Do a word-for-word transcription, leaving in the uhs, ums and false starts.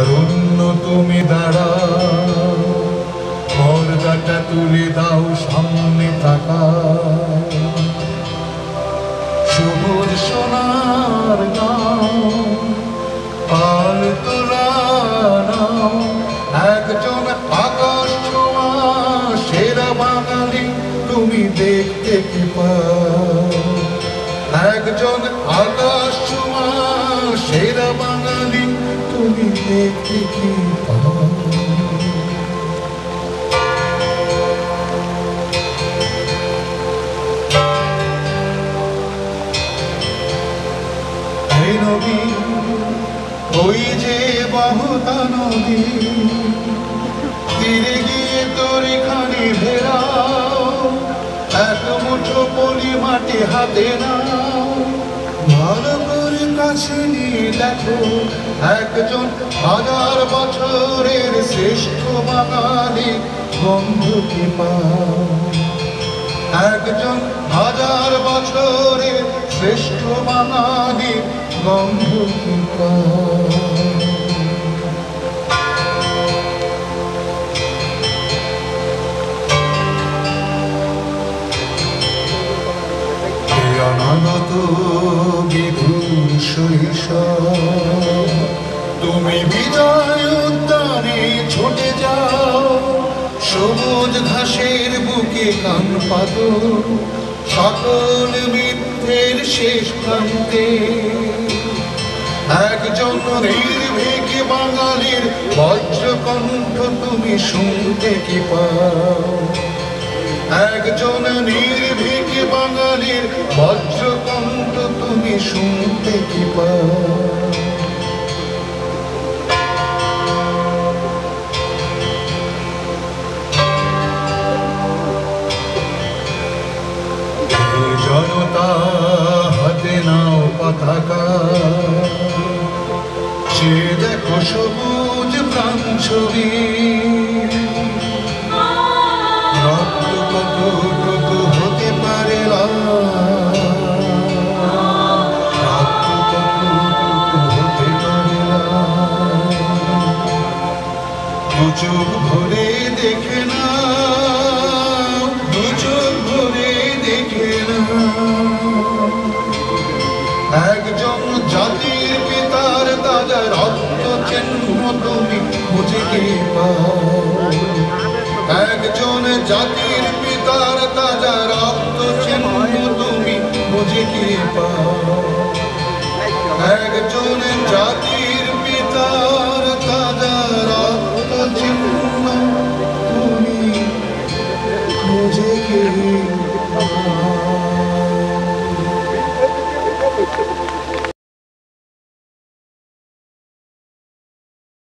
তারুণ্য তুমি দাঁড়াও, পর্দাটা তুলে দাও, সামনে তাকাও। সবুজ সোনার নাও, পাল তোলা নাও, একজন আকাশ ছোঁয়া সেরা বাঙালি তুমি দেখতে কি পাও। একজন আকাশ ছোঁয়া সেরা বাঙালি তুমি দেখতে কি পাও। হে নবী, ওই যে বহুতা নদী, তীরে গিয়ে তোরে খানি ভেড়াও, এক মুঠো পলি মাটি হাতে নাও, ভালো করে কাছে নিয়ে দেখো, একজন হাজার বছরের শ্রেষ্ঠ বাঙালি বন্ধু কি পাও। একজন হাজার বছরের শ্রেষ্ঠ বাঙালি বন্ধু কি পাও। অনাগত বিধুর শৈশব, তুমি বিজয় উদ্যানে ছুটে যাও, সবুজ ঘাসের বুকে কান পাতো, সকল মিথ্যের শেষ প্রান্তে একজন নির্ভীক বাঙালির বজ্রকণ্ঠ তুমি শুনতে কি পাও। একজন নির্ভীক বাঙালির বজ্রকণ্ঠ তুমি শুনতে কি পাও। জনতা হাতে নাও পতাকা, সে দেখো সবুজ প্রাণ ছবি, রক্ত কতটুকু হতে পারে, রক্ত কতটুকু হতে পারে। দু চোখ ভরে দেখে না, দু চোখ ভরে দেখে না, একজন জাতির পিতার তাজা রক্ত চিহ্ন তুমি বুঝে কি পাও। একজন জাতির পিতার তাজা রক্ত চিহ্ন তুমি বুঝে কি পাও। একজন জাতির পিতার তাজা রক্ত চিহ্ন তুমি বুঝে কি পাও।